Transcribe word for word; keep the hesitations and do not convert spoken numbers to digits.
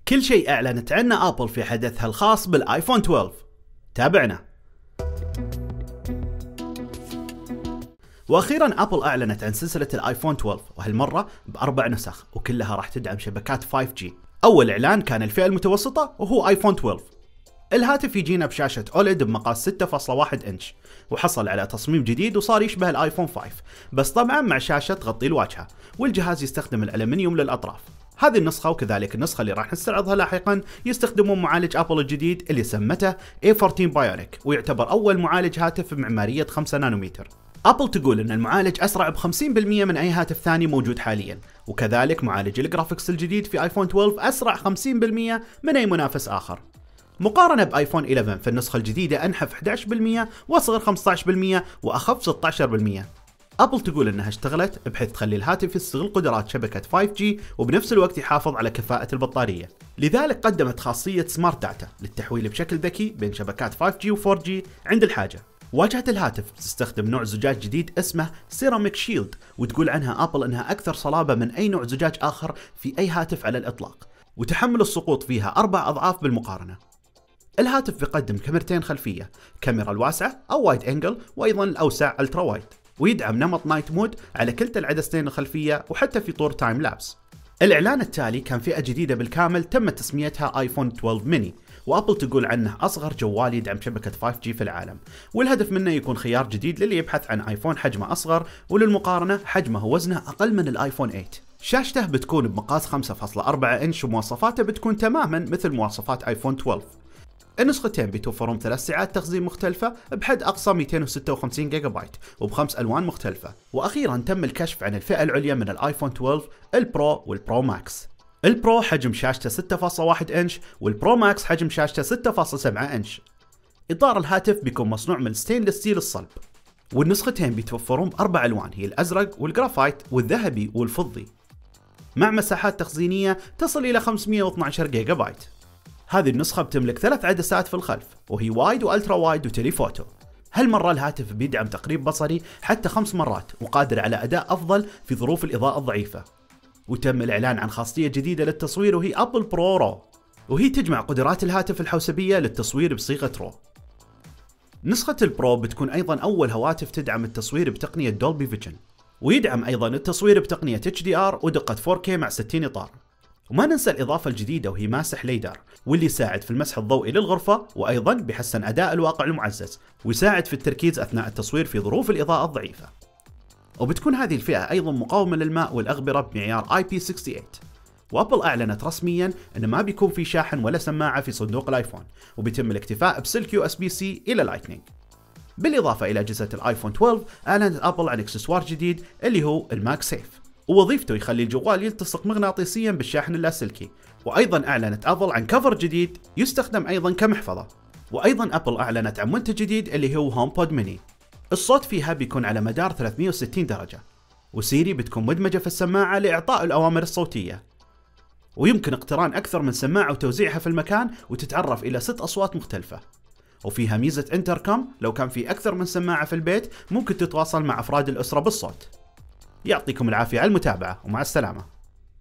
كل شيء أعلنت عنه أبل في حدثها الخاص بالآيفون اثنا عشر. تابعنا. واخيرا ابل اعلنت عن سلسله الايفون اثنا عشر، وهالمره باربع نسخ وكلها راح تدعم شبكات فايف جي. اول اعلان كان الفئه المتوسطه وهو ايفون اثنا عشر. الهاتف يجينا بشاشه اوليد بمقاس ستة فاصلة واحد انش، وحصل على تصميم جديد وصار يشبه الايفون خمسة، بس طبعا مع شاشه تغطي الواجهه، والجهاز يستخدم الالمنيوم للاطراف. هذه النسخه وكذلك النسخه اللي راح نستعرضها لاحقا يستخدمون معالج ابل الجديد اللي سمته إيه أربعة عشر بايونيك، ويعتبر اول معالج هاتف بمعماريه خمسة نانومتر. ابل تقول ان المعالج اسرع ب خمسين بالمئة من اي هاتف ثاني موجود حاليا، وكذلك معالج الجرافيكس الجديد في ايفون اثنا عشر اسرع خمسين بالمئة من اي منافس اخر. مقارنه بايفون إحدى عشر في النسخه الجديده انحف احد عشر بالمئة واصغر خمسة عشر بالمئة واخف ستة عشر بالمئة. ابل تقول انها اشتغلت بحيث تخلي الهاتف يستغل قدرات شبكه فايف جي وبنفس الوقت يحافظ على كفاءه البطاريه. لذلك قدمت خاصيه سمارت داتا للتحويل بشكل ذكي بين شبكات فايف جي و فور جي عند الحاجه. واجهة الهاتف تستخدم نوع زجاج جديد اسمه سيراميك شيلد، وتقول عنها ابل انها اكثر صلابة من اي نوع زجاج اخر في اي هاتف على الاطلاق، وتحمل السقوط فيها اربع اضعاف بالمقارنة. الهاتف بيقدم كاميرتين خلفية، كاميرا الواسعة او وايد انجل، وايضا الاوسع الترا وايد، ويدعم نمط نايت مود على كلتا العدستين الخلفية وحتى في طور تايم لابس. الاعلان التالي كان فئة جديدة بالكامل تم تسميتها ايفون اثنا عشر ميني، وابل تقول عنه اصغر جوال يدعم شبكة فايف جي في العالم، والهدف منه يكون خيار جديد للي يبحث عن ايفون حجمه اصغر، وللمقارنة حجمه ووزنه اقل من الايفون ثمانية. شاشته بتكون بمقاس خمسة فاصلة أربعة انش، ومواصفاته بتكون تماما مثل مواصفات ايفون اثنا عشر. النسختين بتوفرون ثلاث سعات تخزين مختلفة بحد اقصى مئتين وستة وخمسين جيجا بايت وبخمس الوان مختلفة. واخيرا تم الكشف عن الفئة العليا من الايفون اثنا عشر، البرو والبرو ماكس. البرو حجم شاشته ستة فاصلة واحد انش، والبرو ماكس حجم شاشته ستة فاصلة سبعة انش. اطار الهاتف بيكون مصنوع من ستينلس ستيل الصلب، والنسختين بيتوفرون باربع الوان هي الازرق والجرافايت والذهبي والفضي، مع مساحات تخزينيه تصل الى خمسمئة واثني عشر جيجا بايت. هذه النسخه بتملك ثلاث عدسات في الخلف، وهي وايد والترا وايد وتليفوتو. هالمره الهاتف بيدعم تقريب بصري حتى خمس مرات، وقادر على اداء افضل في ظروف الاضاءه الضعيفه. وتم الإعلان عن خاصية جديدة للتصوير وهي أبل برو رو، وهي تجمع قدرات الهاتف الحوسبية للتصوير بصيغة رو. نسخة البرو بتكون أيضا أول هواتف تدعم التصوير بتقنية دولبي فيجن، ويدعم أيضا التصوير بتقنية اتش دي ار ودقة فور كيه مع ستين إطار. وما ننسى الإضافة الجديدة وهي ماسح ليدار، واللي يساعد في المسح الضوئي للغرفة، وأيضا بيحسن أداء الواقع المعزز، ويساعد في التركيز أثناء التصوير في ظروف الإضاءة الضعيفة. وبتكون هذه الفئة أيضا مقاومة للماء والأغبرة بمعيار آي بي ثمانية وستين. وأبل أعلنت رسميا أن ما بيكون في شاحن ولا سماعة في صندوق الآيفون، وبيتم الاكتفاء بسلك يو اس بي سي إلى لايتنينج. بالإضافة إلى أجهزة الآيفون اثنا عشر، أعلنت أبل عن إكسسوار جديد اللي هو الماك سيف، ووظيفته يخلي الجوال يلتصق مغناطيسيا بالشاحن اللاسلكي. وأيضا أعلنت أبل عن كفر جديد يستخدم أيضا كمحفظة. وأيضا أبل أعلنت عن منتج جديد اللي هو هوم بود ميني. الصوت فيها بيكون على مدار ثلاثمئة وستين درجة، وسيري بتكون مدمجة في السماعة لإعطاء الأوامر الصوتية، ويمكن اقتران أكثر من سماعة وتوزيعها في المكان، وتتعرف إلى ست أصوات مختلفة. وفيها ميزة انتركم، لو كان في أكثر من سماعة في البيت ممكن تتواصل مع أفراد الأسرة بالصوت. يعطيكم العافية على المتابعة، ومع السلامة.